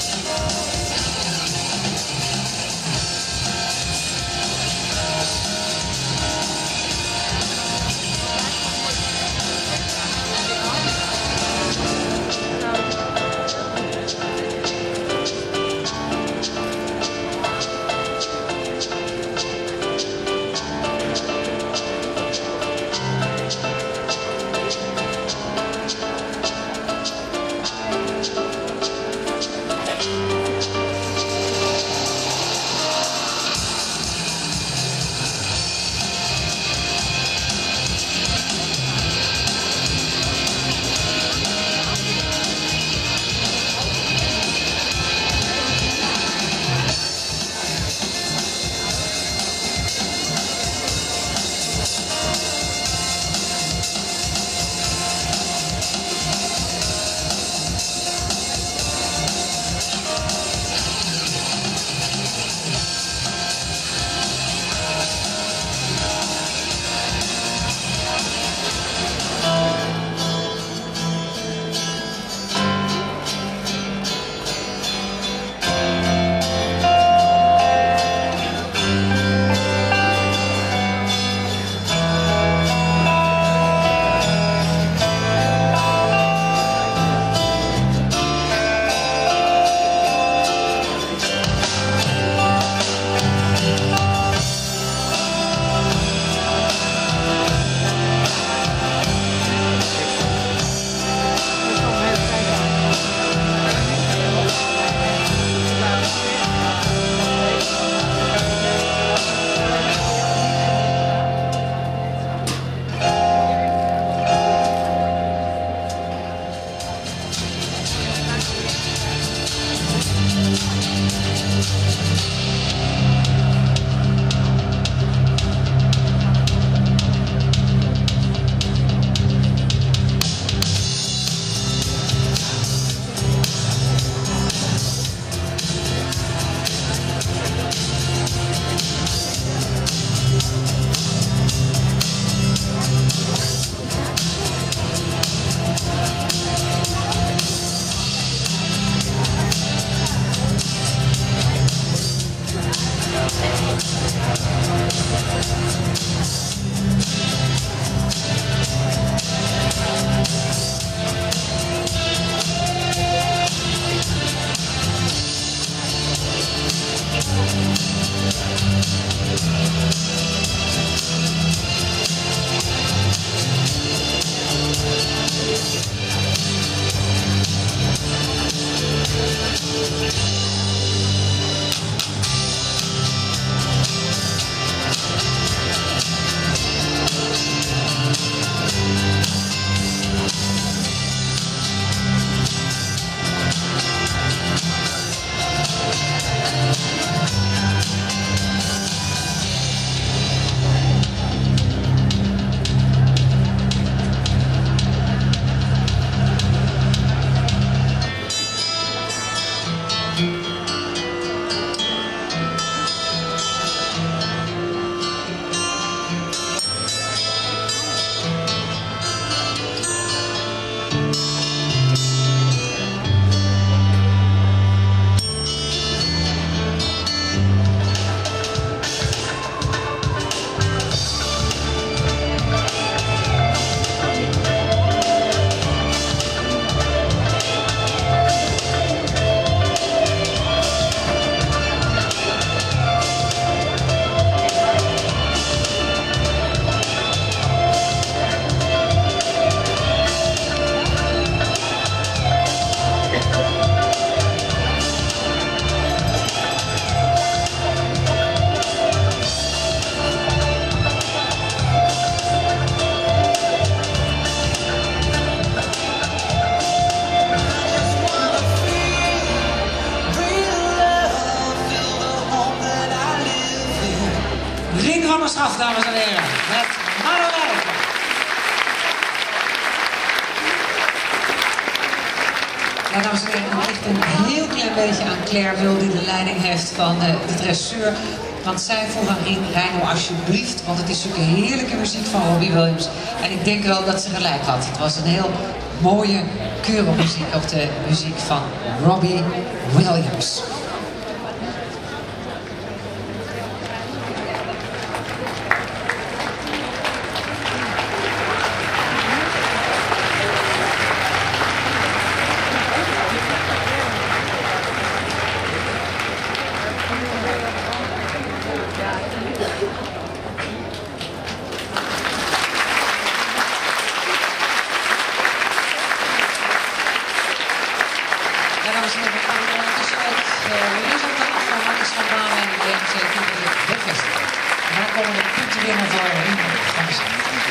Ringhammerschap, dames en heren, met Manuel. Ja, dames en heren, ik echt een heel klein beetje aan Claire Wil, die de leiding heeft van de dresseur. Want zij vroeg aan Reino, alsjeblieft, want het is zulke heerlijke muziek van Robbie Williams. En ik denk wel dat ze gelijk had. Het was een heel mooie muziek of de muziek van Robbie Williams. Ja, dames en heren, we gaan ondertussen uit Resultaat van Marcus van Dalen en de DMC Cultureel Webfestival. En daar komen de punten weer naar voren in de